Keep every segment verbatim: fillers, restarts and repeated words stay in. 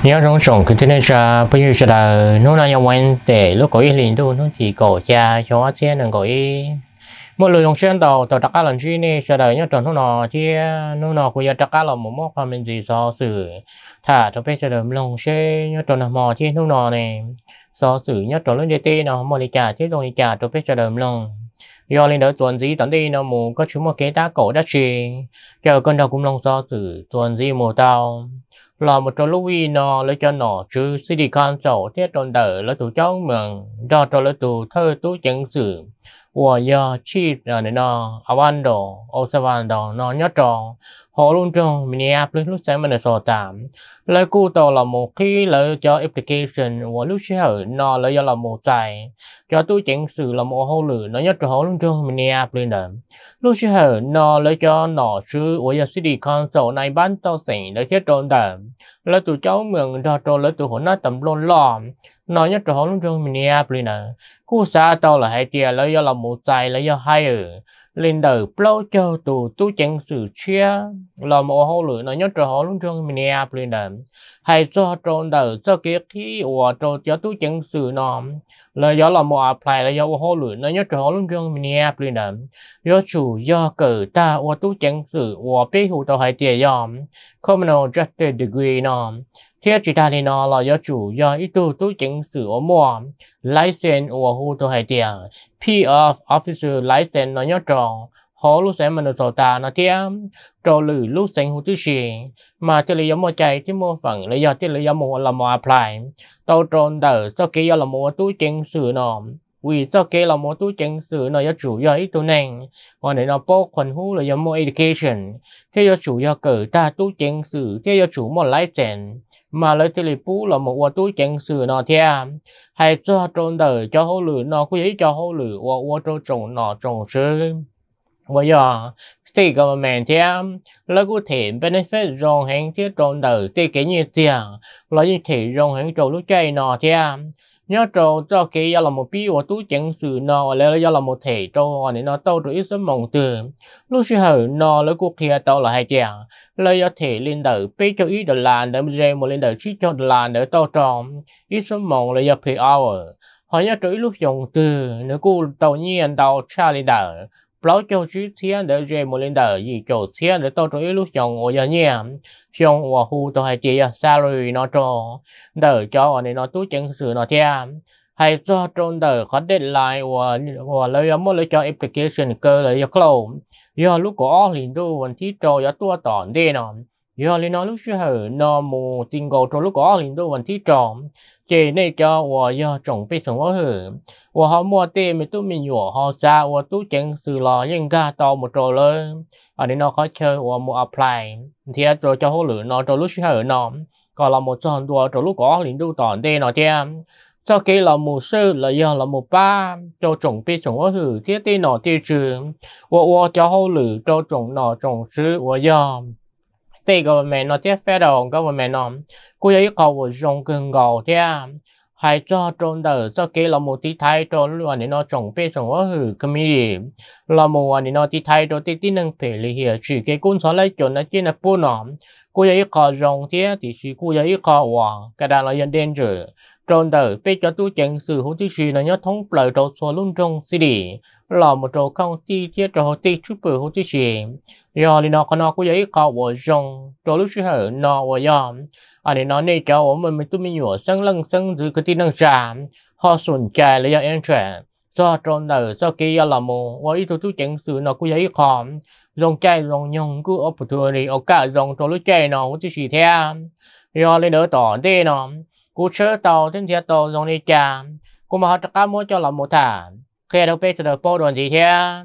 nhớ trong sống cái thế này là bây giờ là nó là yang quen để lúc có ý liền đâu nó chỉ có cha cho anh xem đừng có ý một lời đồng xuyên tàu tàu đặc cá lần chi này sẽ đợi nhớ trong nó nọ thì nó nọ của giờ đặc cá là một món phần mình gì so xử thả cho bây giờ đợi lòng xe nhớ trong là mò thì nó nọ này so xử nhớ trong lớn tê nó mò đi cả chứ rồi đi cả cho bây giờ đợi lòng do lên đó tuần gì tận đi nó mù có chúng một cái tá cổ đất gì chờ con đầu cũng lòng so xử tuần gì mùa tàu là một trò lúc y nó lấy cho nó chứ silicon sổ thiết tròn đỡ lấy tủ cháu mường do trò lấy tủ thơ tú chẳng sử của do chi ở này nó Avando Osavando nó nhớ trò họ luôn trong Minneapolis lúc sáng mình sổ tạm lấy cụ tàu là một khi lấy cho application của lúc sau nó lấy cho là một giải cho tú chẳng sử là một hồ lử nó nhớ trò họ luôn trong Minneapolis đó lúc sau nó lấy cho nó chứ của do silicon sổ này bán tàu xỉn lấy thiết tròn đỡ lấy tụi cháu mường cho trò lấy tụi họ nó tầm lon lò nói nhất trò luôn trong Minneapolis nè cú xa tao là hai tia lấy do là một dài lấy do hai ở lên đầu plau cho tụi tu chẳng sự chia là một hồ lửa nói nhất trò luôn trong Minneapolis nè hay do tròn đầu cho kia khi của trò cho tu chẳng sự nó lấy do là một apply lấy do hồ lửa nói nhất trò luôn trong Minneapolis nè do chủ do cử ta của tu chẳng sự của bé hụ tao hai tia do criminal justice degree nó thiết chỉ ta thì nó là do chủ do ít tu tu chính sử ở mua license của hồ tôi hay tiền P of officer license nó nhớ trò họ lúc sáng mình được ta nó thiết trò lử lúc sáng hồ tư gì mà thiết lý do mua chạy thì mua phần lý do thiết lý do mua là mua apply tàu tròn đỡ sau khi do là mua tu chính sử nó vì sau khi là một tu chính sử nó do chủ do ít tu nền còn để nó bố quần hú là do mua education thế do chủ do cử ta tu chính sử thế do chủ mua license mà lấy tiền phú là một quả túi chẳng sử nó theo hay cho trôn đời cho hỗ lử nó có giấy cho hỗ lử và quả trôn trồng nó trồng sư bây giờ thì government theo lấy có thể benefit rong hàng thiết trôn đời thì cái như tiền lấy như thể rong hàng trồng lúc chạy nó theo nhớ trâu cho cái do là một bí của túi chẳng sử nó lấy do là một thể trâu để nó tao rồi ít sớm mong từ lúc xưa hở nó lấy cuộc kia tao là hai chàng lấy do thể lên đầu bé cho ít đợt làn để mình một lên đầu chỉ cho đợt làn để tao tròn ít sớm mong lấy do pay hour họ nhớ trâu lúc dùng từ nếu cô tàu nhiên tàu cha lên đầu bảo cho chú tiền để rèn một lên đầu gì cho tiền để tao rồi lúc dùng ở nhà nhẹ dùng và hu tao hai chàng salary nó cho đỡ cho nên nó túi chẳng sử nó theo hay do trong đời có deadline và và lấy một lấy cho application cơ lấy cho close do lúc có liền đâuวันที่cho cho tua tòn đi nó do liền nó lúc xưa nó mù tình cầu cho lúc có liền đâuวันที่cho chỉ này cho và do trồng bị sống hở và họ mua tiền mình tụi mình nhỏ họ xa và túi chẳng sử lo nhưng cả tàu một trò lớn ở đây nó có chơi và mua apply thì rồi cho họ lựa nó cho lúc xưa nó còn là một tròn đùa cho lúc có liền đâu tòn đi nó theo sau khi là một sư là do là một ba cho trồng bị sống ở hử thiết tí nọ tiêu trường và và cho hỗ lử cho trồng nọ trồng sư và do tây government nó thiết federal government nó cô ấy cầu và trồng gần gò theo hay cho trồng đời sau khi là một tí thái cho luôn để nó trồng bị sống ở hử community là một để nó tí thái cho tí tí năng phải lý hiểu chỉ cái cuốn sổ lấy chuẩn nó chỉ là bù nó cô ấy cầu trồng thế thì chỉ cô ấy cầu và cái đó là dân danger tròn đời bây giờ tôi chẳng sử hữu tí gì là nhớ thống lời trò số luôn trong xê đê là một trò không chi tiết trò hữu tí chút bự hữu tí gì do thì nó có nó có giấy có bộ rong trò lúc xưa nó và do ở đây nó này cho mình mình tôi mình nhỏ sân lưng sân dưới cái tin năng giảm họ sụn chạy là do em trẻ do tròn đời sau khi là một và ít tôi chẳng sử nó có giấy có rong chạy rong nhung cứ opportunity ở cả rong trò lúc chạy nó hữu tí gì theo do lên đỡ tỏ đây nó cô chơi tàu trên thiết tàu dùng đi chả cô mà họ tất cả muốn cho là một thả khi đâu biết được bao đoàn gì thế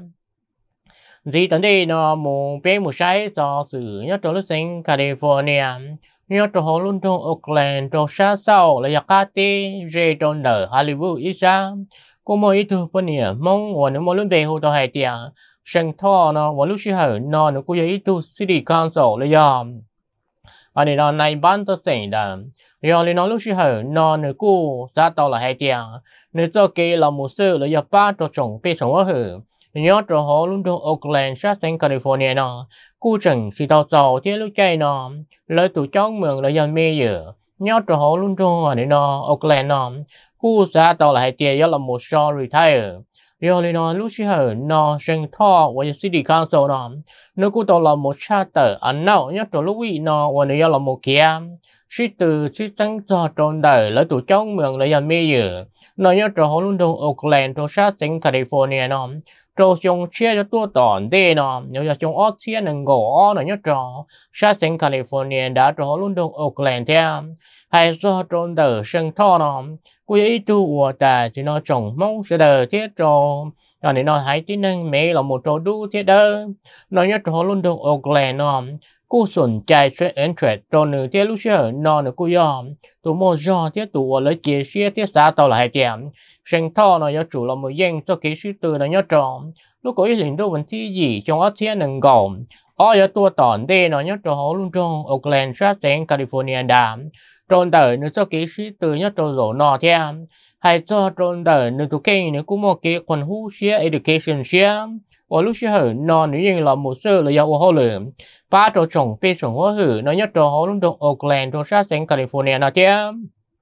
gì tới đây nó một bé một sai do sự nhất trong lúc sinh California nhất trong hồ luôn trong Oakland trong sát sau là Yakati rê trong đời Hollywood ít sao cô mới ít thu phân nè mong và nếu mà luôn về hồ tàu hay tiền sinh thọ nó và lúc xưa hở nó nó cô ấy ít thu city council là do anh ấy nói này bán tôi xem đó rồi liền nói lúc xưa hở nó nữa cô ra tàu là hai tiền nữa sau kia là một sự là do ba cho chồng bị sống ở hở nhớ cho họ luôn trong Oakland sát sang California nó cô chẳng chỉ tàu tàu thế lúc chạy nó lấy tụ cháu mường là do mê giờ nhớ cho họ luôn cho này nó Auckland nó cú xã tàu là hai tiền do là một short retire do này nó lúc xưa hở nó sinh thọ và city council nó nó cú tàu là một charter anh nào nhớ cho lúc ý nó và này do là một kia sĩ từ sĩ tăng cho tròn đời lấy tụ trong mường lấy ăn mì giờ nó nhớ cho họ luôn cho Auckland cho sát sinh California nó cho trong chia cho tua tòn đây nó nhớ cho trong ớt chia nâng gỗ nó nhớ cho sát sinh California đã cho họ luôn cho Auckland theo hay do tròn đời sinh thọ nó quy ý tu của ta chỉ nó trồng mong sẽ đời thiết cho cho nên nó hãy tí nâng mẹ là một chỗ đu thiết đó nó nhớ cho họ luôn cho Auckland nó cô sồn chạy sẽ entry cho nữ thiết lúc xưa nó nữ cô yom tụ mô do thiết tụ lấy chia sẻ thiết xã tàu là hai điểm sinh thọ nó nhớ chủ là một dân cho kỹ sư từ nó nhớ tròn lúc có ý liền đâu vấn thi gì trong ớt thiết nâng gồm ở ở tua tòn đây nó nhớ cho họ luôn trong Auckland sát đến California đàm tròn đời nữ cho kỹ sư từ nhớ cho rổ nọ theo hay cho tròn đời nữ tụ kênh nữ cũng một cái quần hú share education share và lúc xưa nó nữ dân là một sơ là do họ lượng ba trò trồng bê trồng hóa hử nó nhớ cho họ luôn trong Auckland trong sát đến California nọ theo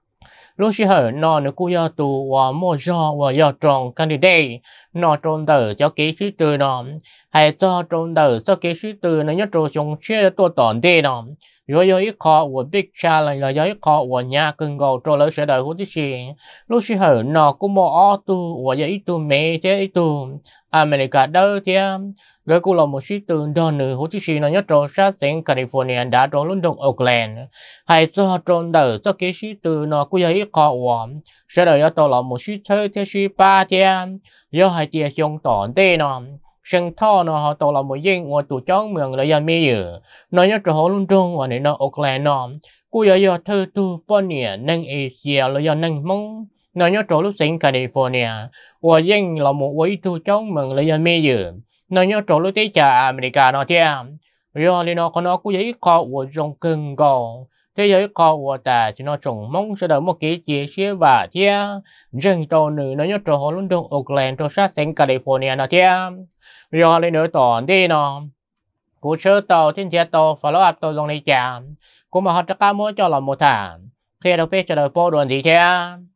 lúc xưa nó nữ cũng do tụ và mua do và do trồng candidate nó tròn đời cho kỹ sư từ nó hay cho tròn đời cho kỹ sư từ nó nhớ cho trồng share tua tòn đây nó rồi rồi ít khó của big challenge là rồi ít khó của nhà cưng gầu cho lỡ sẽ đời hút gì lúc xưa hở nó cũng mua ô tô và rồi ít tu mẹ thế ít tu America đâu thế rồi cũng là một sĩ từ đó nữa hút gì nó nhớ cho sát đến California đã cho London Auckland hay cho tròn đời cho cái sĩ từ nó cũng rồi ít khó của sẽ đời cho là một sĩ chơi thế sĩ ba thế do hai tia trong tòn tê nó sinh thọ nó họ tàu là một dân ngoài tụ chón mường là dân mi giờ nó nhớ cho họ luôn trong và này nó Auckland nó cú giờ giờ thơ tu Ponia nâng Asia là do nâng mong nó nhớ cho lúc sinh California và dân là một quý tụ chón mường là dân mi giờ nó nhớ cho lúc tới cha America nó theo do nên nó có nó cú giấy kho của trong cưng gò thế giới kho của ta thì nó trồng mong sẽ đợi một cái chia sẻ và theo dân tàu nữ nó nhớ cho họ luôn trong Auckland cho sát sinh California nó theo rồi lên nữa tòn đi nó cú sơ tàu trên xe tàu follow up tàu dòng này chạm cú mà họ chắc cá mua cho là một tháng khi đâu biết cho đời phố đồn gì thế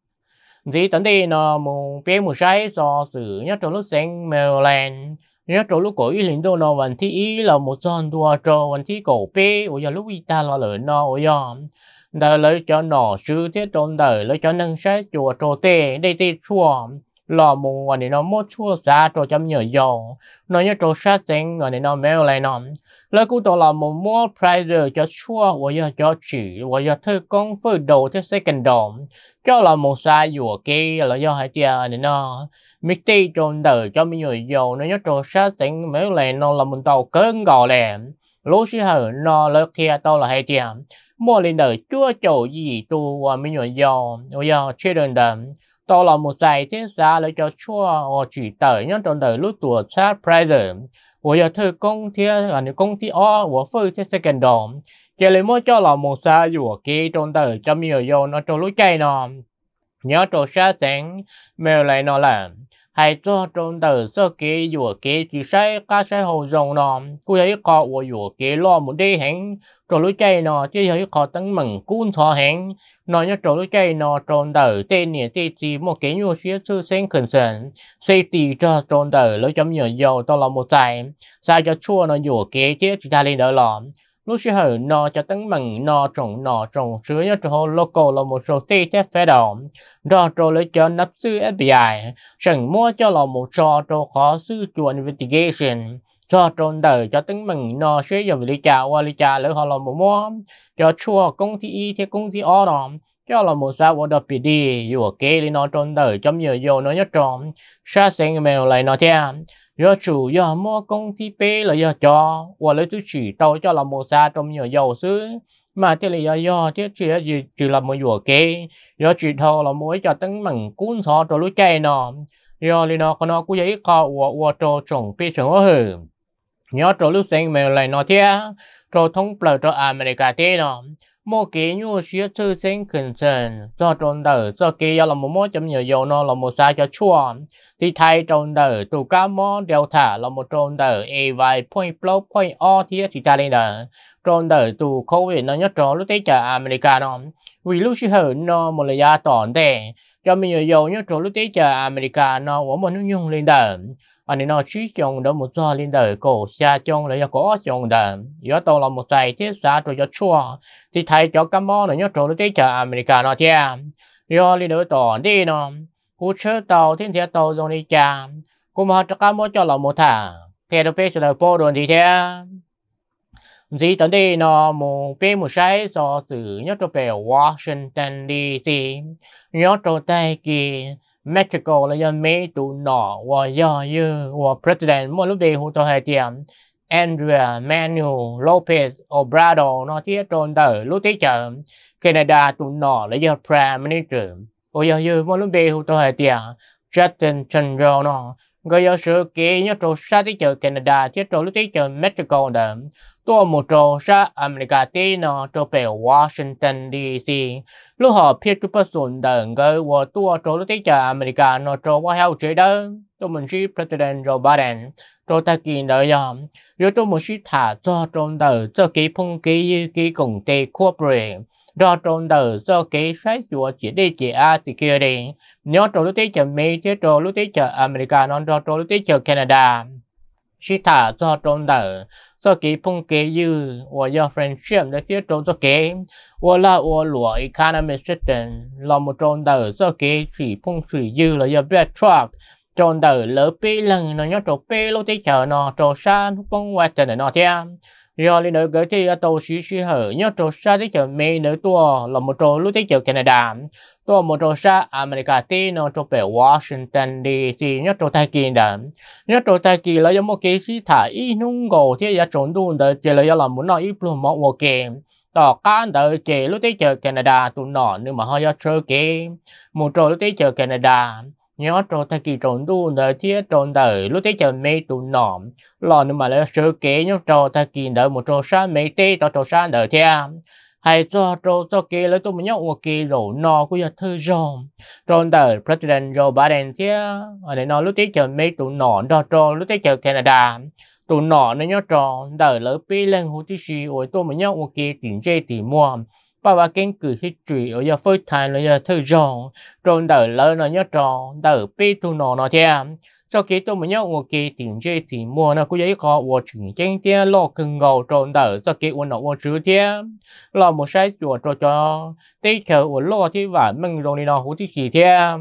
gì tấn đi nó một bé một trái do sự nhất trong lúc sinh Maryland nhất trong lúc cổ ý lính đâu nó vẫn thi ý là một son đua cho vẫn thi cổ bé ở giờ lúc ý ta lo lỡ nó ở giờ đời lấy cho nó sư thiết trong đời lấy cho nâng sách chùa trò tê đây tê chùa lò mù ở đây nó mất chua xa cho chấm nhờ dầu nó nhớ cho sát sinh ở đây nó mèo lại nó lấy cú tổ là một mua prize cho chua và giờ cho chỉ và giờ thơ con phơi đầu thế second dom cho là một xa dùa kia là do hai tia ở đây nó mít tê trong đời cho mình nhờ dầu nó nhớ cho sát sinh mèo lại nó là một tàu cơn gò lẻ lúa xí hở nó lấy kia tàu là hai tia mua lên đời chúa chỗ gì tu và mình nhờ dầu và giờ chơi đơn đầm tao là một giải thế xa lấy cho chua or chỉ tới nhớ trong đời lúc tuổi sát prize của giờ thơ công thi là những công ty o của phơi thế second dom chỉ lấy mỗi cho là một xa dù kia trong đời cho nhiều vô nó trong lúc chạy nó nhớ trong sát sáng mèo lại nó làm hay cho trong đời sơ kia dù kia chỉ sai cá sai hồ rồng nó cũng thấy có của dù kia lo một đi hẹn trong lúc chạy nó chỉ thấy có tấn mừng cuốn thọ hẹn nó nhớ trong lúc chạy nó trong đời tên này thì chỉ một cái nhu xíu sư sinh khẩn sần safety cho trong đời lấy chấm nhiều dầu to là một giải sai cho chua nó dù kia chứ chỉ ta lên đỡ lỏm lúc xưa hở nó cho tấn mừng nó trồng nó trồng sữa nhớ trong local là một số tê tép phép đỏ đó rồi lấy cho nắp sư ép bê i sẵn mua cho là một trò cho khó sư chuồn investigation cho trong đời cho tấn mừng nó sẽ dùng lý trả và lý trả lấy họ là một mua cho chua công ty y theo công ty o đó cho là một sao của đợt đi dù kê đi nó trong đời chấm nhiều dầu nó nhất tròn sát sinh mèo lại nó theo do chủ do mua công ty P là do cho và lấy thứ chỉ tàu cho là một xa trong nhiều dầu xứ mà thế là do do thế chỉ là gì chỉ là một dùa kê do chỉ thầu là mỗi cho tấn mừng cuốn thọ cho lối chạy nó do li nó có nó cũng giấy kho và và cho trồng P trồng ở hử nhớ cho lúc sinh mèo lại nó theo cho thông bờ cho America thế nó một cái nhu xía thư sinh khẩn trần do trốn đời do cái là một món chấm nhiều dầu nó là một sai cho chua thì thay trốn đời tụ cá mó đeo thả là một trốn đời a vài point plus point o thì chỉ ta lên đời trốn đời tụ covid nó nhớ trốn lúc tới chờ America nó vì lúc xí hở nó một lời gia tỏn tệ cho mình nhiều dầu nhớ trốn lúc tới chờ America nó của một nước nhung lên đời anh ấy nói chỉ trong đó một giờ lên đời cổ xa trong là có trong đời do tôi là một giải thiết xa rồi cho chua thì thầy cho các món này nhớ trốn lúc tới chờ America nó chứ do lên đời tỏn đi nó cú chơi tàu thiên thiên tàu trong đi cha cú mà cho các món cho là một thả theo được phép là po đồn thì thế gì tới đây nó một bên một sai so sự nhớ cho về Washington đê xê nhớ cho tay kia Mexico là dân Mỹ tụ nọ và do như và president mỗi lúc đi hỗ trợ hai tiệm Andrea Manuel Lopez Obrador nó thiết trốn tới lúc tới chờ Canada tụ nọ là do prime minister và do như mỗi lúc đi hỗ trợ hai tiệm Justin Trudeau nó người do sự kiện nhớ trốn sát tới chờ Canada thiết trốn lúc tới chờ Mexico đó tôi một trò sát America tí nó cho về Washington đê xê lúc họ biết cái bất xuân đợn cái và tôi trò lúc tới chờ America nó trò qua heo chế đó tôi mình chỉ President Joe Biden trò ta kỳ đợi dòng rồi tôi mình chỉ thả cho tròn đợn cho cái phong ký cái công ty corporate do tròn đợn cho cái sách của chỉ đi chỉ A thì kia đi nhớ trò lúc tới chờ Mỹ chứ trò lúc tới chờ America nó trò lúc tới chờ Canada chỉ thả cho tròn đợn so cái phong kế dư và do friendship đã thiết trong so cái và là và lúa economic system là một trong đời so cái chỉ phong thủy dư là do bread truck trong đời lỡ pi lần nó nhớ trong pi lúc tới chờ nó trong san phong qua chờ nó theo do lên đời cái thì tàu xí xí hở nhớ trong san tới chờ Mỹ nữa tua là một trong lúc tới chờ Canada tua một trong san America thì nó trong về Washington đê xê nhớ trong Thái Kỳ đó nhớ trong Thái Kỳ là một cái gì thả ít nung gỗ thì là trốn đun đời chỉ là làm muốn nói ít luôn một một cáiต่อการเดินเจลุติเจอแคนาดาตุนหนอนนึกมาเขาจะเจอเกมมูโจลุติเจอแคนาดาnhớ trò thay kỳ trốn đu đời thiết trốn đời lúc tới chờ mê tụ nỏm lò nhưng mà lấy sơ kế nhớ trò thay kỳ đời một trò sáng mê tê trò trò sáng đời theo hay cho trò cho kế lấy tôi mới nhớ một kỳ rồi nó cũng như thư rong trốn đời President Joe Biden thế ở đây nó lúc tới chờ mê tụ nỏm trò trò lúc tới chờ Canada tụ nọ nó nhớ trò đời lỡ pi lên hú tí xì ôi tôi mới nhớ một kỳ tiền dây tiền mua bà bà kinh cử history ở giờ phơi thay là giờ thư rong rồi đời lỡ nó nhớ trò đời pi tụ nọ nó theo cho kỳ tôi mới nhớ một kỳ tiền dây tiền mua nó cũng giấy khó của chuyện chân tia lo cưng gầu rồi đời cho kỳ của nó của chữ theo lo một sai chuột cho cho tí chờ của lo thì và mình rồi đi nó hú tí xì theo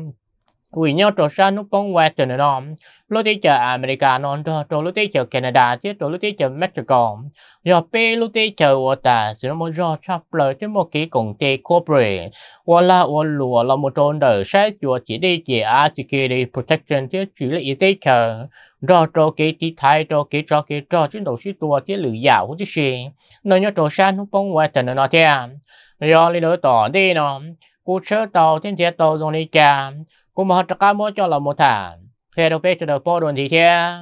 vì nhau trò sang nước bóng qua từ nó lúc tới chờ America nó trò lúc tới chờ Canada chứ trò lúc tới chờ Mexico giờ pe lúc tới chờ ở ta sẽ một do chấp lời chứ một cái công ty corporate hoặc là hoặc lúa là một trò đời sai chùa chỉ đi chỉ A security protection chứ chỉ là y tế chờ do trò cái tí thái trò cái trò cái trò chứ đầu sĩ tua chứ lưỡi dạo của chứ gì nó nhớ trò sang nước bóng qua từ nó theo giờ đi đỡ tỏ đi nó cú chơi tàu thiên thiên tàu trong đi cha cũng mà tất cả mỗi cho là một thằng khi đâu biết cho được bao đồn thì thế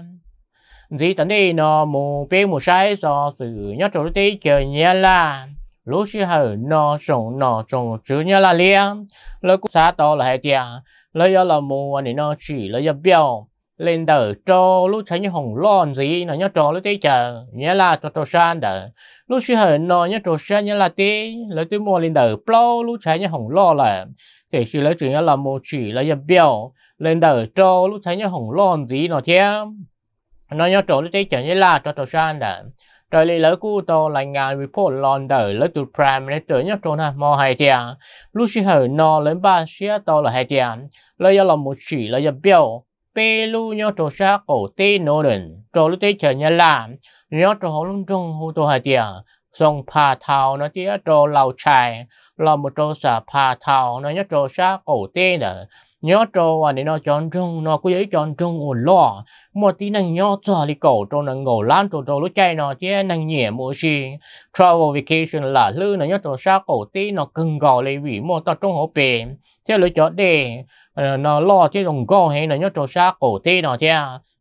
gì tận đi nó một bên một sai do sự nhớ chỗ tí chờ nhớ là lúc xưa hở nó sống nó sống chứ nhớ là liền lời cũng xa to là hai tiền lời do là một anh nó chỉ lời do biểu lên đời cho lúc thấy như hồng lon gì nó nhớ trò lúc tí chờ nhớ là cho trò san đỡ lúc xưa hở nó nhớ trò san nhớ là tí lời tí mua lên đời plo lúc thấy như hồng lo là thì khi lấy chuyện là một chỉ là dập biểu lên đời cho lúc thấy như hồng lon gì nó theo nó nhớ trò lúc thấy chẳng như là cho trò san đã rồi lấy lấy cú to là ngàn report lon đời lấy từ prime minister nhớ trò na mò hai tiền lúc khi hở nó lên ba xía to là hai tiền lấy là một chỉ là dập biểu pe lu nhớ trò sa cổ tê nô đền trò lúc thấy chẳng như là nhớ trò họ luôn trong hô to hai tiền song pa thao nó chỉ trò lầu chài là một trò xả pa thao nó nhớ trò sa cổ tê nữa nhớ trò anh nó chọn trung nó có giấy chọn trung ổn lo một tí năng nhớ cho đi cổ trò năng ngủ lan trò trò lúc chạy nó chứ năng nhẹ mỗi gì travel vacation là lư nó nhớ trò sa cổ tê nó cần gò lấy vị một tao trong hộp bể chứ lựa chọn để nó lo chứ đồng go hay nó nhớ trò sa cổ tê nó chứ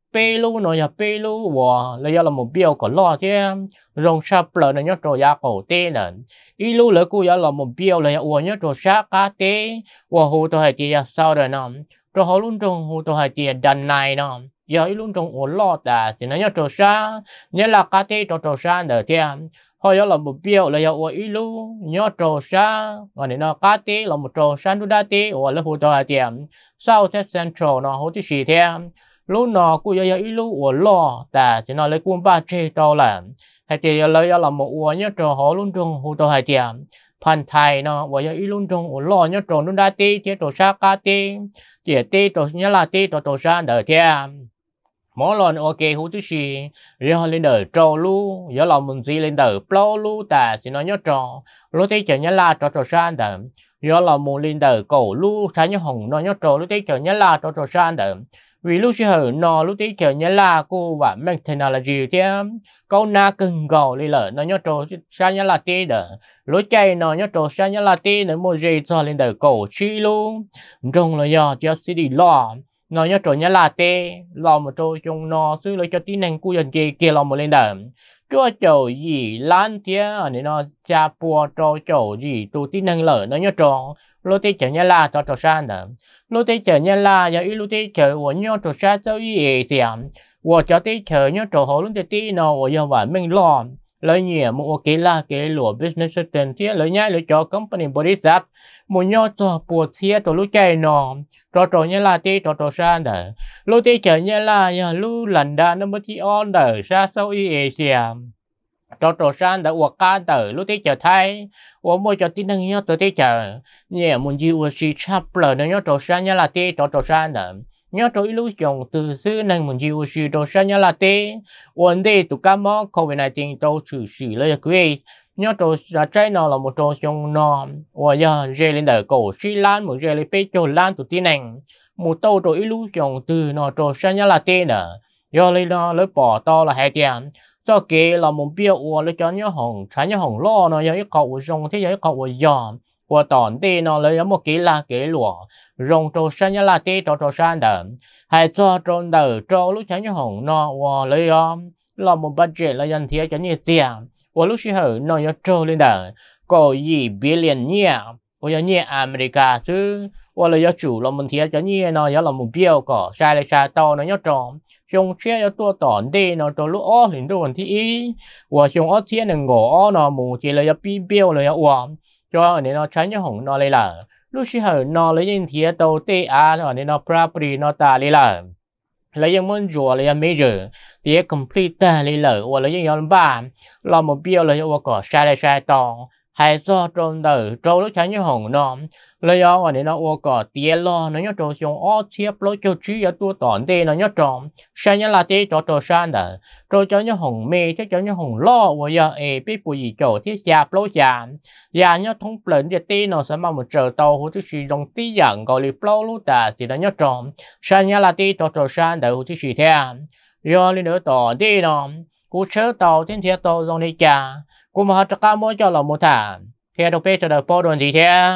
bê lu nó ya bê lu và lấy là một biểu có lo thế rong sắp lợn nó nhớ trò ya cổ tê nè ý lu lấy cú ya là một biểu là uo nhớ trò sát cá tê và hồ tôi hay tiền sao rồi nè trò họ luôn trong hồ tôi hay tiền đàn này nè giờ ý luôn trong uo lo ta thì nó nhớ trò sát nhớ là cá tê trò trò sát nữa thế họ ya là một biểu là uo ý lu nhớ trò sát và nên nó cá tê là một trò sát đu đa tê và lấy hồ tôi hay tiền sau thế central nó hồ tí xì thế lúc nào cũng giờ ít lúc uổng lo,แต่chỉ nói lấy quân ba chế tao làm, hay thì lấy là một uổng nhất rồi họ luôn trong hồ tao hay tiệm, pan thai nó, và giờ ít luôn trong uổng lo nhất rồi nó đã tê, chế tổ sa cá tê, chế tê tổ nhớ là tê tổ tổ sa đỡ tiệm, mỗi lần ok hồ thứ gì, giờ lên đỡ trâu lu, giờ là mình gì lên đỡ plau lu,แต่chỉ nói nhất rồi, lúc tê chế nhớ là tổ tổ sa đỡ, giờ là mình lên đỡ cổ lu, thái nhớ hồng nó nhất rồi, lúc tê chế nhớ là tổ tổ sa đỡ vì lúc xưa hở nó lúc tí chờ nhớ là cô và mình thế nào là gì thế câu na cưng gò đi lợ nó nhớ trò sao nhớ là tê đỡ lúc chạy nó nhớ trò sao nhớ là tê nó mua gì cho lên đỡ cổ chi luôn trong là do cho xí đi lo nó nhớ trò nhớ là tê lo một trò trong nó xứ lấy cho tí năng cu dần kia kia lo một lên đỡ chúa chỗ gì lan tía nên nó cha bùa trò chỗ gì tụ tí năng lợ nó nhớ trò lúc tí chờ nhớ là cho trò san đỡ lúc tí chờ nhớ là giờ ít lúc tí chờ của nhau trò san sao ý xem của cho tí chờ nhau trò hồ lúc tí tí nó của giờ và mình lo lấy nhiều một cái là cái lúa business tiền thiết lấy nhái lấy cho company body sát một nhau cho buộc thiết trò lúc chạy nó trò trò nhớ là tí trò trò san đỡ lúc tí chờ nhớ là giờ lúc lần đã nó mới chỉ on đỡ sao sao ý xem trò trò san đã uổng cá tử lúc tí chờ thay uổng môi cho tí năng nhớ từ tí chờ nhẹ muốn yêu si chắp lời nó nhớ trò san nhớ là tí trò trò san đỡ nhớ trò illu dùng từ xưa năng muốn yêu si trò san nhớ là tí uổng đi tụ cá mó covid nineteen đâu xử xử lời quý nhớ trò là trái nó là một trò dùng nó uổng giờ dễ lên đỡ cổ si lan một dễ lên bê cho lan tụ tí năng một tàu trò illu dùng từ nó trò san nhớ là tí nữa do lấy nó lấy bỏ to là hai tiền cho kể là một biểu của lấy cho nhớ hồng trái nhớ hồng lo nó giống cậu rong thế giống cậu giò của tòn tê nó lấy một cái là cái lụa rong trâu san nhớ là tê trâu trâu san đỡ hay cho trâu đỡ trâu lúc trái nhớ hồng nó và lấy là một budget là dành thiệt cho như tiền và lúc xí hở nó nhớ trâu lên đỡ có gì billion nhẹ và nhớ nhẹ America chứ và lấy cho chủ là một thiệt cho như nó nhớ là một biểu có sai lại sai to nó nhớ trâu trong xe cho tôi tòn đi nó cho lúc ó liền tôi còn thi và trong ó xe đừng ngỏ nó mù chỉ là pi biểu là uổng cho nên nó trái nhớ hồng nó lấy là lúc xí hở nó lấy những thiệt đầu tê à rồi nên nó property nó ta lấy là lấy những món rùa lấy major thì complete ta lấy là và lấy những nhóm ba là một biểu là và có sai lại sai to hay do trong đời trâu lúc trái nhớ hồng nó lấy đó và nên nó ô cỏ tiền lo nó nhớ trò trong ó chiếc lối cho chú ở tua tòn tê nó nhớ trò sai nhớ là tê trò trò san đỡ trò cho nhớ hồng mê chứ cho nhớ hồng lo và giờ ê biết bùi gì chỗ thiết chạp lối chạm và nhớ thông lần thì tê nó sẽ mang một chờ tàu hữu thức sử dụng tí dạng gọi là plau lú tà thì nó nhớ trò sai nhớ là tê trò trò san đỡ hữu thức sử theo do lên nữa tòn tê nó cú chớ tàu thiên thiết tàu trong đi chà cú mà cho cá mỗi cho là một thằng theo đồ bê cho đời bao đồn gì theo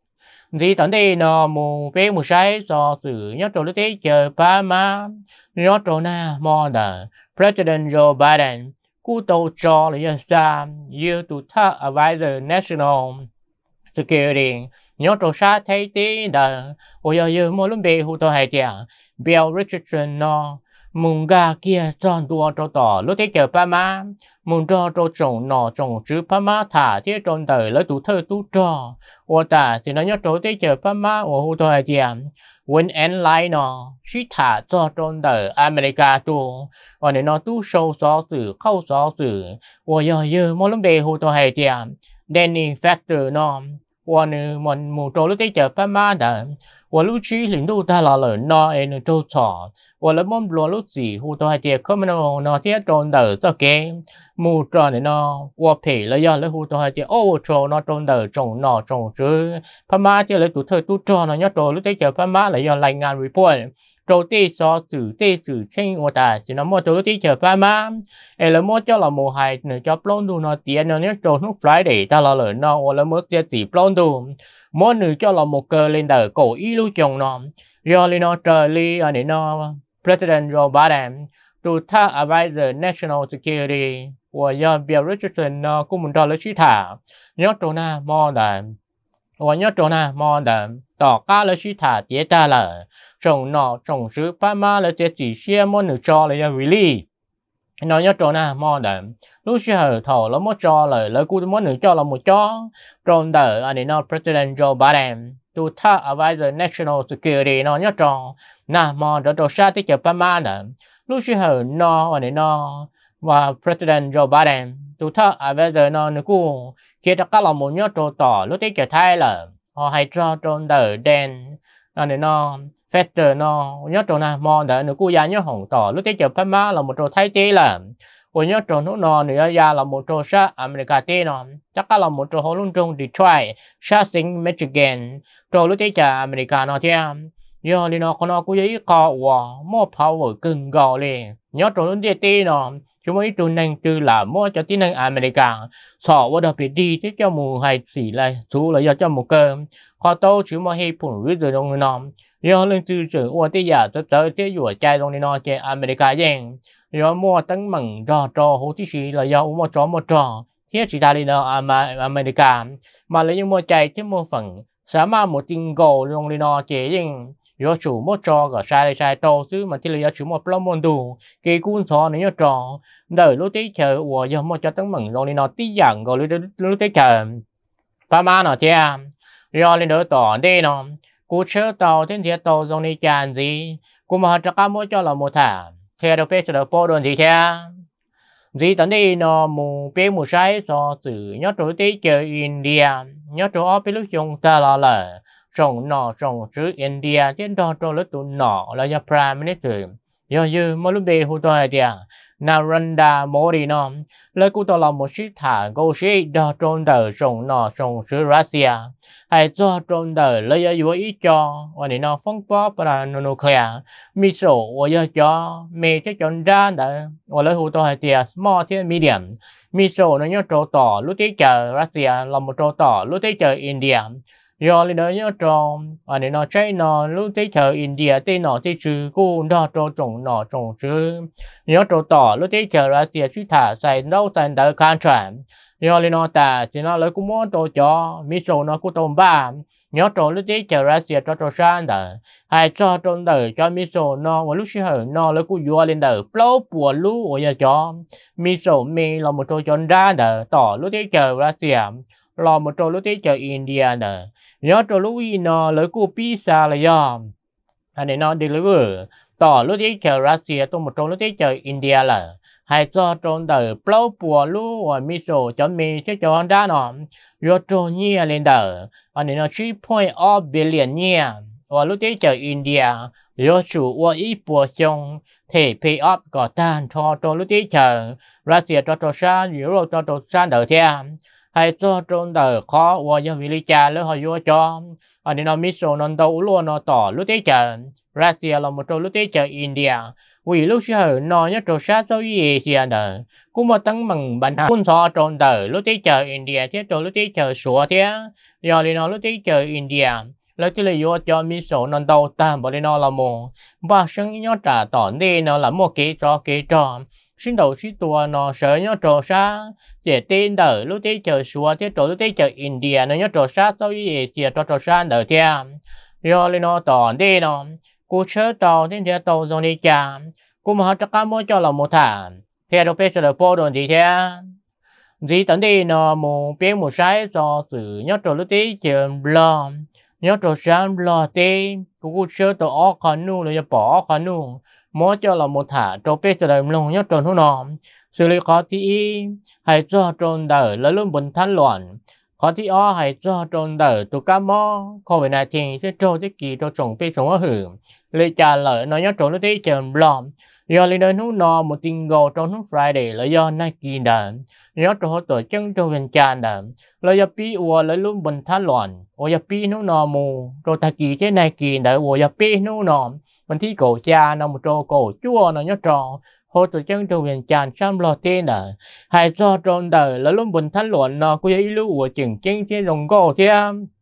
gì tận đây nó mù bé mù say so xử nhớ trò lúc thế chờ ba má nhớ trò na mò đờ President Joe Biden cú tàu cho là dân sa you to top advisor national security nhớ trò sa thấy tí đờ ôi giờ giờ mỗi lúc bé hụt tàu hay tiền Bill Richardson nó mùng gà kia tròn tua trò tỏ lúc thế chờ ba má mùng trò trò trồng nọ trồng chứ ba má thả thế tròn đời lấy tủ thơ tủ trò và ta thì nó nhớ trò thế chờ ba má và hụt tàu hay tiền Win and Line nó chỉ thả cho tròn đời America tu và nên nó tu sâu xó xử khâu xó xử và giờ giờ mỗi lúc bé hụt tàu hay tiền Danny Factor nó và nên mình mùng trò lúc thế chờ ba má đã và lúc chỉ lính tu ta là lời nó em trâu trò và lúc mong lo lúc gì hụt tàu hay tiền không nó nó thế tròn đời cho cái mù trò này nó và phải là do lấy hụt tàu hay tiền ô trò nó tròn đời trồng nọ trồng chứ pha má thì lấy tủ thơ tủ trò nó nhớ trò lúc đấy chờ pha má là do lại ngàn report trò tê so xử tê xử khen của ta thì nó mua trò lúc đấy chờ pha má em là mua cho là mùa hè nữa cho plon đồ nó tiền nó nhớ trò lúc Friday ta là lời nó và là mua tiền chỉ plon đồ mua nữa cho là một cơ lên đời cổ y lưu chồng nó do lên nó trời li ở đây nó President Joe Biden to talk about the national security 我要表示就是呢，我们到了其他，要做呢么的，我要做呢么的，到家了其他跌大了，从那从事爸妈了这几些么女做了要 really， nó nhớ trò na mò đờ lúc xưa thầu nó mất cho lời lời cú mất nữ cho là một chó trong đời anh nó President Joe Biden to talk about the national security nó nhớ trò na mò đờ trò xa tới chợ Pama đờ lúc xưa nó anh nó và President Joe Biden to talk about the nó nữ cú khi đó các là một nhớ trò tỏ lúc tới chợ Thái là họ hay cho trong đời đen anh nó Fed nó nhớ trò na mò đỡ nữa cô già nhớ hồng tỏ lúc tới chợ Pama là một trò thái tế là cô nhớ trò nó nó nữa già là một trò sát America tế nó chắc là một trò hồ luôn trong Detroit sát sinh Michigan trò lúc tới chợ America nó theo nhớ đi nó con nó cũng giấy cọ và mua power cưng gò liền nhớ trò lúc tới tế nó chúng mấy tụi năng từ là mua cho tí năng America sọ và đặc biệt đi chứ cho mù hay xỉ lại chú là do cho một cơ họ tao chứ mà hay phun với rồi đông nó do lên từ trường qua tới giờ tới tới tới vừa trai đông nó chơi America giang do mua tấn mừng cho cho hỗ tí xí là do mua cho một trò thiết chỉ ta đi nó America mà lấy những mua trai chứ mua phần sáng mà một tin gồ đông nó chơi giang do chủ mua trò cả sai sai to chứ mà thì là chủ một plom môn đủ cái cuốn sổ này nhớ trò đời lúc tới chờ của do mua cho tấn mừng đông nó tí dạng rồi lúc lúc tới chờ ba má nó chơi do lên đỡ tỏ đây nó cú chơi tàu thiên thiệt tàu dòng đi chán gì cú mà cho cá mỗi cho là một thả theo được phép được bộ đồn gì theo gì tận đi nó mù bé mù sai so sự nhớ rồi tới chơi India nhớ rồi ở bên lúc dùng ta là là trồng nọ trồng chữ India trên đó trồng lúc tụ nọ là do Prime Minister do như mà lúc đây hụt rồi thì Narendra Modi nó lấy cú tàu là một chiếc thả câu sĩ đó trồng đời trồng nọ trồng chữ Russia hay cho trong đời lấy ở dưới ít cho và để nó phóng bó para nuclear missile và giờ cho mẹ chắc chọn ra đã và lấy hỗ trợ hay tiền small thiên medium missile nó nhớ trâu tỏ lúc tới chờ Russia là một trâu tỏ lúc tới chờ India do lên đó nhớ trâu và để nó China lúc tới chờ India tên nó tới chữ cô đó trâu trồng nó trồng chữ nhớ trâu tỏ lúc tới chờ Russia chứ thả xài đâu thành đời contract do lên nó ta chỉ nó lấy cũng muốn tôi cho missile nó cũng tôm ba nhớ trộn lúc đấy chờ Russia cho trò sang đời hay cho trộn đời cho missile nó và lúc xưa nó lấy cũng vua lên đời blow bùa lú ở nhà cho missile mi là một trò chọn ra đời tỏ lúc đấy chờ Russia là một trò lúc đấy chờ India đời nhớ trộn lúc ý nó lấy cũng pizza là do anh ấy nó deliver tỏ lúc đấy chờ Russia tôi một trò lúc đấy chờ India là hay cho trong đời blow bùa lú và missile cho mi chứ cho ra nó do trò nhia lên đời anh ấy nó three point four billion nhia và lúc đấy chờ India do chủ và ít bùa xong thể pay off có tan cho trong lúc đấy chờ Russia cho trò xa Euro cho trò xa đời theo hay cho trong đời khó và do vì cha lớn họ vô cho anh ấy nó missile nó đâu luôn nó tỏ lúc đấy chờ Russia là một trò lúc đấy chờ India vì lúc xưa nó nhớ trò sát số gì thì anh đời cũng mà tăng bằng bản hàng cũng so trong đời lúc tới chờ India thế rồi lúc tới chờ sủa thế giờ thì nó lúc tới chờ India lấy tới là vô cho missile nó đâu ta bảo nó là một và sinh nhớ trả tỏn đi nó là một cái trò cái trò xin đầu xin tua nó sợ nhớ trò sát để tên đời lúc tới chờ sủa thế rồi lúc tới chờ India nó nhớ trò sát số gì thì trò trò sát đời thế giờ thì nó tỏn đi nó cô chơi tàu đến thế tàu rồi đi chạm cô mà cho cá mỗi cho là một thả theo được phép được bộ đồn gì thế gì tận đi nó một bé một sai do sự nhớ trò lúc tí chờ lo nhớ trò sáng lo tê cô cô chơi tàu ó khăn nu rồi bỏ khăn nu mỗi cho là một thả cho phép được lòng nhớ trò nó nọ xử lý khó thì hay cho tròn đời là luôn bình thanh loạn khó thì ó hay cho tròn đời tụ cá mò khỏi này thì sẽ trôi tới kỳ cho trồng phê sống ở hưởng lời trả lời nó nhớ trò lúc tí chờ lo do lên đến hú nọ một tin gồ trong hú Friday là do Nike đàn nhớ cho họ tổ chân cho viên tràn đàn là do pi ua lấy luôn bình thanh loạn ua do pi hú nọ mù rồi ta kỳ thế Nike đàn ua do pi hú nọ mình thi cổ cha nó một trò cổ chua nó nhớ trò họ tổ chân cho viên tràn xăm lo tên đàn hay do trong đời là luôn bình thanh loạn nó có ý lưu ua chừng chân trên đồng gồ thế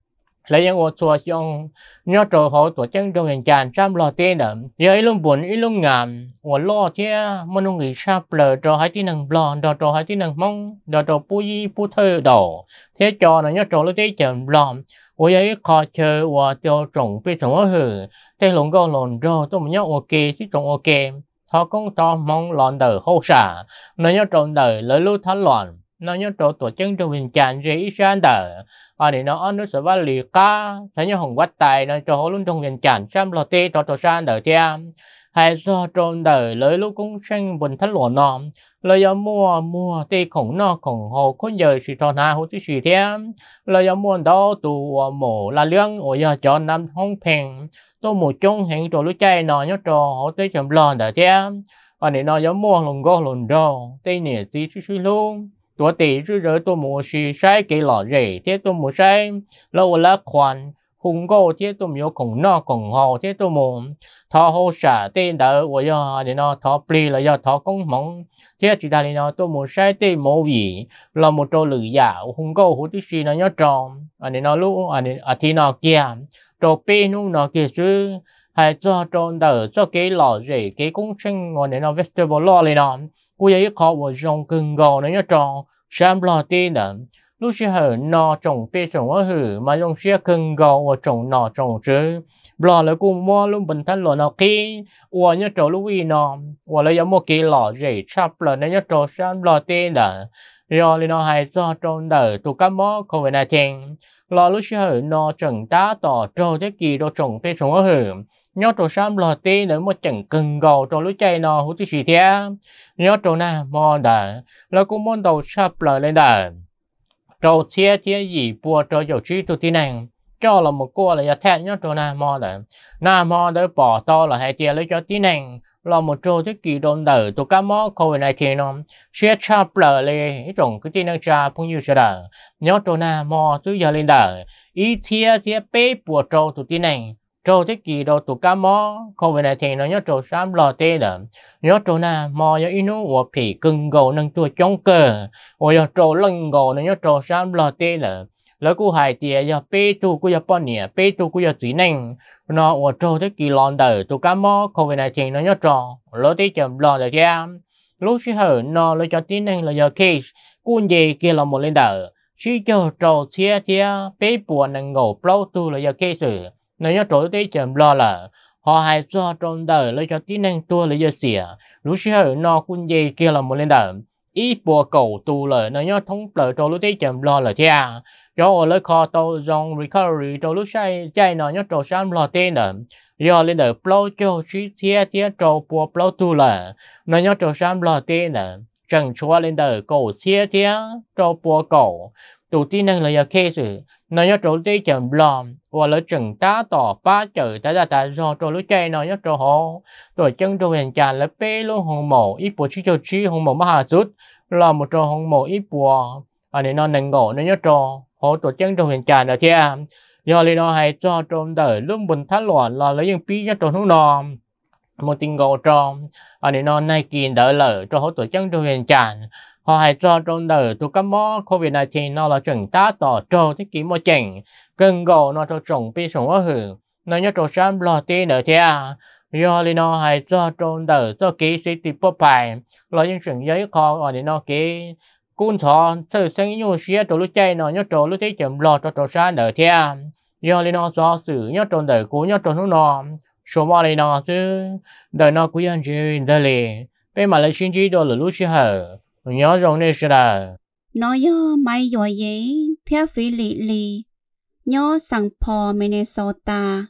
lấy những ô chùa trong nhớ trò họ tổ chức trong hiện trạng trăm lò tên đó giờ ít lúc buồn ít lúc ngàm và lo thế mà nó nghĩ sắp lờ trò hai tí năng lò đò trò hai tí năng mong đò trò bùi bùi thơ đỏ thế cho nó nhớ trò lúc đấy chậm lò và giờ ít khó chờ và cho trồng bê sống ở hử thế lồng gò lồng rò tôi mới nhớ ok chứ trồng ok họ cũng to mong lòn đời hậu xả nó nhớ trồng đời lấy lưu thắt loạn nó nhớ trò tổ chức trong hiện trạng dễ ít ra đời à để nó nó sẽ vào lì cá thấy như hồng quát tài nó cho họ luôn trong hiện trạng trăm lò tê cho cho san đời thêm hay do trong đời lấy lúc cũng sinh buồn thất lụa nọ lời giờ mua mua tê khổng nó khổng hồ có giờ chỉ thọ na hồ tí chỉ thêm lời giờ mua đó tụ mổ là liêng ở giờ cho năm không phèn tôi một chung hiện rồi lúc chạy nó nhớ trò họ tới chậm lò đời thêm à để nó giờ mua lồng go lồng đô tê nè tí xí xí luônตัวตีชื่อเรื่องตัวหมูชีใช้กี่หล่อเร่เที่ตัวหมูใช้แล้วละควันหุงโก้เที่ตัวมีของนอกของหอเที่ตัวหมูทอหัวฉาเต้นเดอว่าย่อเดี๋ยวน้อทอปลีแล้วย่อทอกงมองเที่จิตาลีน้อตัวหมูใช้เต้หมูวีเราหมูโตหรือยาหุงโก้หูที่ชีน้อยจอมอันนี้น้อลูกอันนี้อาทิตย์น้อเกียมโตปีนุ่งน้อเกียซื้อให้จ่อจนเดอจ่อกี่หล่อเร่กี่กุ้งเชิงอันนี้น้อเวสเทอร์บอลล์เลยน้อกูยังขอว่าจงกึ่งกอน้อยจอsam lo tin đó lúc xưa hở nọ trồng bê trồng ở hử mà dùng xe khưng gầu và trồng nọ trồng chứ lo là cũng mua luôn bình thân lo nọ kia và nhớ trâu lúc gì nọ và lấy giống một cái lọ rễ chắp là nó nhớ trâu sam lo tin đó rồi nó hay do trong đời tụ cá mó không phải là tiền lo lúc xưa hở nọ trồng tá tỏ trâu thế kỳ đồ trồng bê trồng ở hử nhớ trâu sam lo tin nữa một chẳng khưng gầu trâu lúc chạy nọ hút tí thế nhớ trâu na mò đãแล้วก็มันเราชอบเลยเลยนะเราเชื่อที่ยี่ปัวเราอยู่ที่ตัวที่นั่งเจ้าเราหมดกัวเลยจะแทนยอดตัวหน้ามอเลยหน้ามอได้ปอต่อเราให้เตี้ยเลยจะที่นั่งเราหมดโจที่กี่โดนเดือตัวก้ามอเขาในเทียนเชื่อชอบเลยตรงที่นั่งจะพุ่งอยู่เฉยๆยอดตัวหน้ามอซื้อยาเลยเด้ออีเทียเทียเป๊ะปัวโจตัวที่นั่งโจที่กี่โดนตัวก้ามอเขาในเทียนยอดโจสามหล่อเตี้ยเด้อยอดตัวหน้ามอยอินูว่าผีกึ่งโกนั่งตัวจ้องเกอว่ายอดโจลังโกนั่งยอดโจสามหล่อเตี้ยเด้อแล้วกูหายเตี้ยยอดเป๊ะตัวกูยอดป้อนเนี่ยเป๊ะตัวกูยอดสีนั่งnó ở chỗ thế kỷ lon đời tụ cá mò không phải là chuyện nó nhớ trò lối tí chậm lon đời cha lúc xí hở nó lấy cho tí này là giờ case cuốn gì kia là một lên đời xí cho trò xía xía bé buồn năng ngủ lâu tu là giờ case nó nhớ chỗ tí chậm lon là họ hay cho trong đời lấy cho tí năng tua là giờ xỉa lúc xí hở nó cuốn gì kia là một lên đời ít bùa cầu tu lời nó nhớ thống lời trò lúc tí chậm lon là cha do lấy kho tàu dòng recovery trâu lúc say chạy nó nhớ trâu sam lo tên nữa do lên đời plau cho chi tiết tiết trâu bùa plau tu là nó nhớ trâu sam lo tên nữa chẳng chúa lên đời cổ tiết tiết trâu bùa cổ tụ tin năng là giờ case nó nhớ trâu tí chậm lo và lấy chừng tá tỏ ba chữ ta ra ta do trâu lúc chạy nó nhớ trâu họ rồi chân trâu hiện tràn lấy bê luôn hồng mổ ít bùa chi cho chi hồng mổ mà hà rút là một trâu hồng mổ ít bùa anh ấy nó nâng ngộ nó nhớ trâu họ tổ chức trong hiện trạng là thế à do lý nó hay cho trong đời luôn bình thắt loạn là lấy những phí cho trong nó nọ một tình gạo trong anh ấy nó nay kiên đỡ lỡ cho họ tổ chức trong hiện trạng họ hay cho trong đời tụ các món covid mười chín nó là chuẩn tá tỏ trâu thế kỷ một chỉnh cần gạo nó cho trồng phí sống ở hưởng nó nhớ trâu xám lo tê nữa thế à do lý nó hay cho trong đời cho kỹ sĩ tiếp bốc bài là những chuyện giấy kho anh ấy nó kỹ cún thọ thử sinh yêu xía trâu lúc chạy nó nhớ trâu lúc thấy chậm lọt cho trâu xa nở thế do lên nó do sự nhớ trâu đời cũ nhớ trâu nó nọ số mà lên nó chứ đời nó cũng yên chỉ đời lì bên mà lấy xin chỉ đồ là lúc xí hở nhớ rồi nên sẽ là nó do mai rồi giấy phía phi lì lì nhớ sang po Minnesota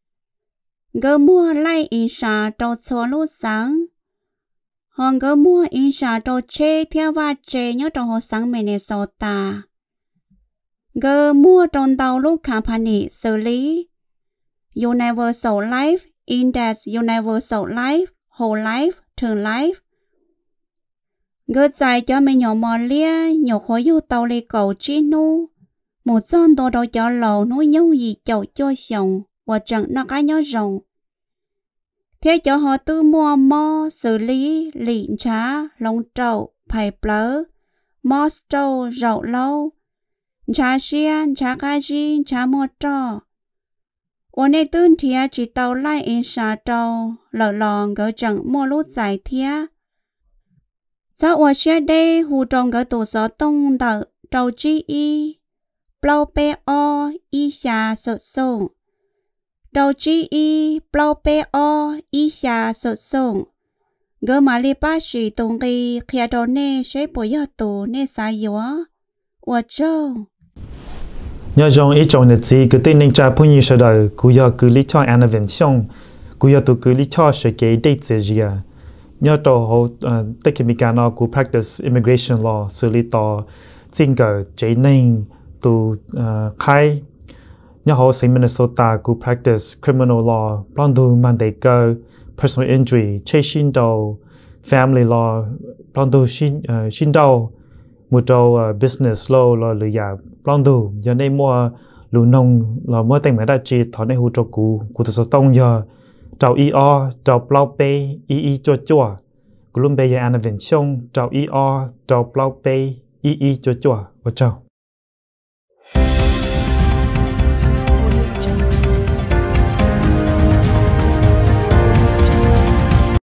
gỡ mua lại in sa trâu xóa lúc sáng họ ngỡ mua in sa trâu chê theo và chê nhớ trâu hồ sáng Minnesota ngỡ mua trong tàu lúc company xử lý Universal Life Index Universal Life Whole Life Term Life ngỡ dài cho mình nhỏ mò lia nhỏ khối yu tàu lì cầu chi nu một con đồ đồ cho lầu nuôi nhau gì chậu cho xong và chẳng nó cái nhớ rồng thế cho họ tư mua mò xử lý lịn trá lông trâu phải plớ mò trâu rậu lâu cha xiên cha cá gì cha mua trò我那顿天只到来因沙州老狼个整莫路在天在我学的湖中个多少东的州之一 bao bê o y xa sụt sùng đầu chi y bao bê o y xa sụt sùng gỡ mà li ba sĩ tung kỳ khi đó nè sẽ bồi yo tù nè xa yếu wa châu nhớ rằng ý trong nhật gì cứ tin nên cha phun như sau đời cú yo cứ lý cho intervention cú yo tụ cứ lý cho sự kế định gì à nhớ tổ hồ tất cả các nó cú practice immigration law xử lý tòa chính cái chế nên tụ khai nhớ hồ sinh Minnesota cú practice criminal law plan tu man đề cơ personal injury chế sinh đầu family law plan tu sinh sinh đầu một đầu business law là lựa giả plan tu giờ này mua lúa nông là mua tiền máy đa chi thọ này hỗ trợ cú cú tự sản tông giờ trào er trào plau pay ee cho chua cú luôn bây giờ intervention trào er trào plau pay ee cho chua và chào